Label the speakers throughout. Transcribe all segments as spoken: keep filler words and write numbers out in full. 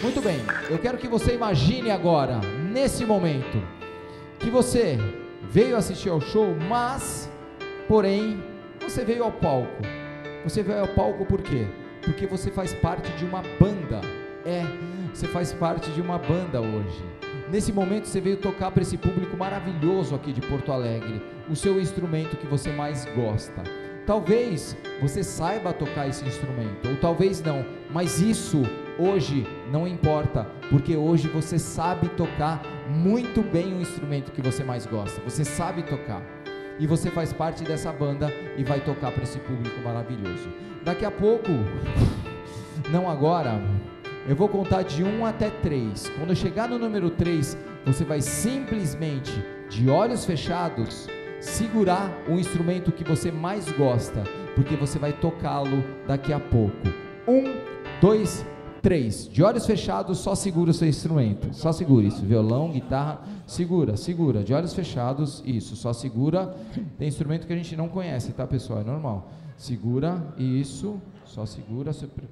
Speaker 1: Muito bem, eu quero que você imagine agora, nesse momento, que você veio assistir ao show, mas, porém, você veio ao palco. Você veio ao palco por quê? Porque você faz parte de uma banda. É, você faz parte de uma banda hoje. Nesse momento você veio tocar para esse público maravilhoso aqui de Porto Alegre, o seu instrumento que você mais gosta. Talvez você saiba tocar esse instrumento, ou talvez não, mas isso hoje não importa, porque hoje você sabe tocar muito bem o instrumento que você mais gosta. Você sabe tocar, e você faz parte dessa banda e vai tocar para esse público maravilhoso. Daqui a pouco, não agora, eu vou contar de um até três. Quando eu chegar no número três, você vai simplesmente, de olhos fechados, segurar o instrumento que você mais gosta, porque você vai tocá-lo daqui a pouco. Um, dois, três. De olhos fechados, só segura o seu instrumento. Só segura isso. Violão, guitarra, segura, segura. De olhos fechados, isso. Só segura. Tem instrumento que a gente não conhece, tá, pessoal? É normal. Segura, isso. Só segura.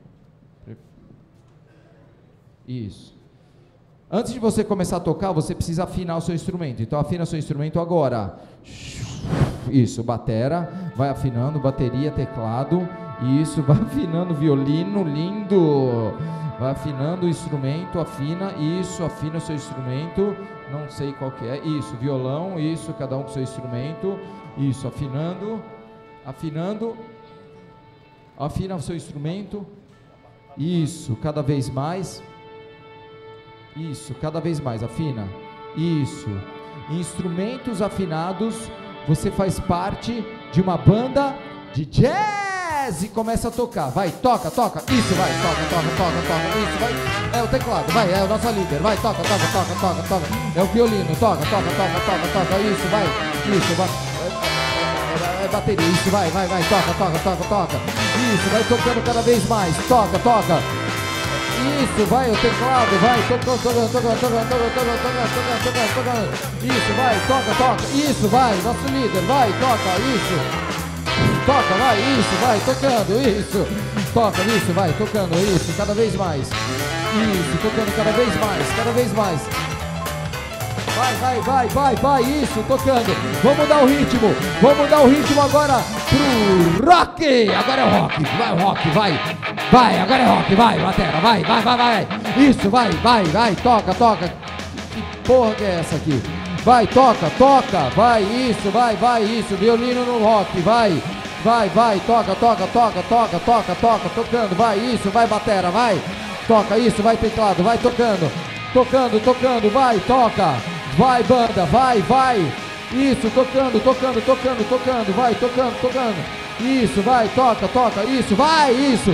Speaker 1: Isso. Antes de você começar a tocar, você precisa afinar o seu instrumento. Então afina o seu instrumento agora. Isso, batera, vai afinando, bateria, teclado. Isso, vai afinando, violino, lindo. Vai afinando o instrumento, afina, isso, afina o seu instrumento. Não sei qual que é, isso, violão, isso, cada um com seu instrumento. Isso, afinando, afinando. Afina o seu instrumento. Isso, cada vez mais. Isso, cada vez mais, afina. Isso. Instrumentos afinados, você faz parte de uma banda de jazz e começa a tocar. Vai, toca, toca. Isso, vai, toca, toca, toca, toca. Isso, vai. É o teclado, vai, é o nosso líder. Vai, toca, toca, toca, toca, toca. É o violino, toca, toca, toca, toca, toca. Isso, vai. Isso, vai. É, é, é bateria, isso, vai, vai, vai. Toca, toca, toca, toca. Isso, vai tocando cada vez mais. Toca, toca. Isso, vai, o teclado, vai, tocando, tocando, tocando, tocando, tocando, tocando, tocando, tocando, isso, vai, toca, toca, isso, vai, nosso líder, vai, toca, isso, toca, vai, isso, vai, tocando, isso, toca, isso, vai, tocando, isso, cada vez mais, isso, tocando cada vez mais, cada vez mais, vai, vai, vai, vai, vai, isso, tocando, vamos dar o ritmo, vamos dar o ritmo agora pro rock, agora é o rock, vai o rock, vai. Vai, agora é rock, vai, batera, vai, vai, vai, vai. Isso, vai, vai, vai, toca, toca. Que porra que é essa aqui? Vai, toca, toca, vai, isso, vai, vai, isso. Violino no rock, vai, vai, vai, toca, toca, toca, toca, toca, toca, tocando, vai, isso, vai, batera, vai. Toca, isso, vai, teclado, vai, tocando, tocando, tocando, vai, toca. Vai, banda, vai, vai. Isso, tocando, tocando, tocando, tocando, vai, tocando, tocando. Isso, vai, toca, toca, isso, vai, isso.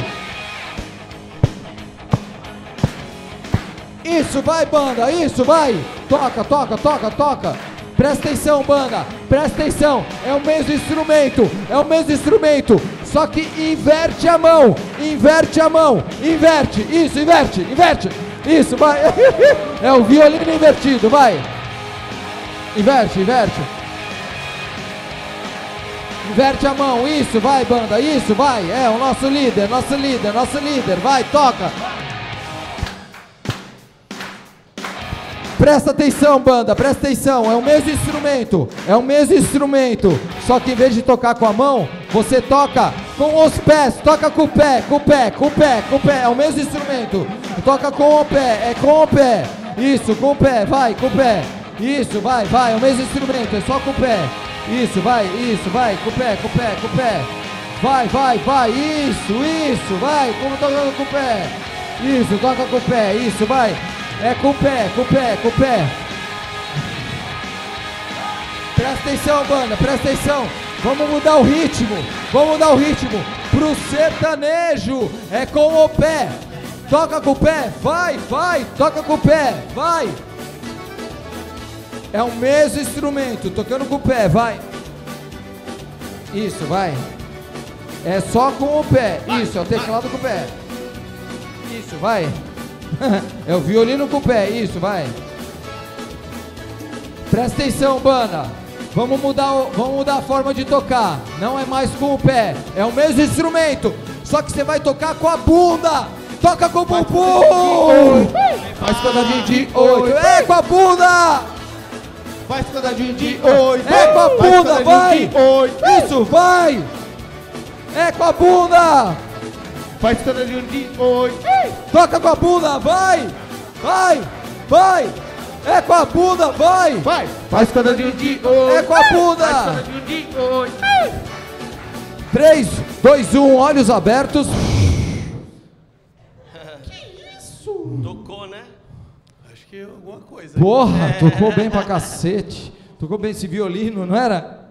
Speaker 1: Isso, vai, banda, isso, vai. Toca, toca, toca, toca. Presta atenção, banda, presta atenção. É o mesmo instrumento, é o mesmo instrumento, só que inverte a mão, inverte a mão, inverte, isso, inverte, inverte. Isso, vai. É o violino invertido, vai. Inverte, inverte. Inverte a mão, isso, vai, banda, isso, vai. É o nosso líder, nosso líder, nosso líder, vai, toca. Presta atenção, banda, presta atenção, é o mesmo instrumento, é o mesmo instrumento, só que em vez de tocar com a mão, você toca com os pés, toca com o pé, com o pé, com o pé, com o pé, é o mesmo instrumento, toca com o pé, é com o pé, isso, com o pé, vai, com o pé, isso, vai, vai, é o mesmo instrumento, é só com o pé, isso, vai, isso, vai, com o pé, com o pé, com o pé, vai, vai, vai, isso, isso, vai, como tocando com o pé, isso, toca com o pé, isso, vai. É com o pé, com o pé, com o pé. Presta atenção, banda, presta atenção. Vamos mudar o ritmo, vamos mudar o ritmo pro sertanejo. É com o pé. Toca com o pé, vai, vai, toca com o pé, vai. É o mesmo instrumento, tocando com o pé, vai. Isso, vai. É só com o pé, isso, é o teclado com o pé. Isso, vai. É o violino com o pé, isso, vai. Presta atenção, banda. Vamos mudar, o, vamos mudar a forma de tocar. Não é mais com o pé, é o mesmo instrumento, só que você vai tocar com a bunda. Toca com o bumbum. Faz quadradinho de oito. É com a bunda.
Speaker 2: Faz quadradinho de oito.
Speaker 1: É com a bunda,
Speaker 2: Faz
Speaker 1: vai.
Speaker 2: de oito.
Speaker 1: Isso, vai. É com a bunda.
Speaker 2: Faz quadradinho de oito.
Speaker 1: Toca com a bunda, vai. Vai, vai. É com a bunda, vai.
Speaker 2: Vai. Faz quadradinho de oito.
Speaker 1: É com a bunda.
Speaker 2: Faz quadradinho de oito.
Speaker 1: três, dois, um, olhos abertos.
Speaker 3: Tocou, né?
Speaker 4: Acho que alguma coisa.
Speaker 1: Porra, tocou bem pra cacete. Tocou bem esse violino, não era?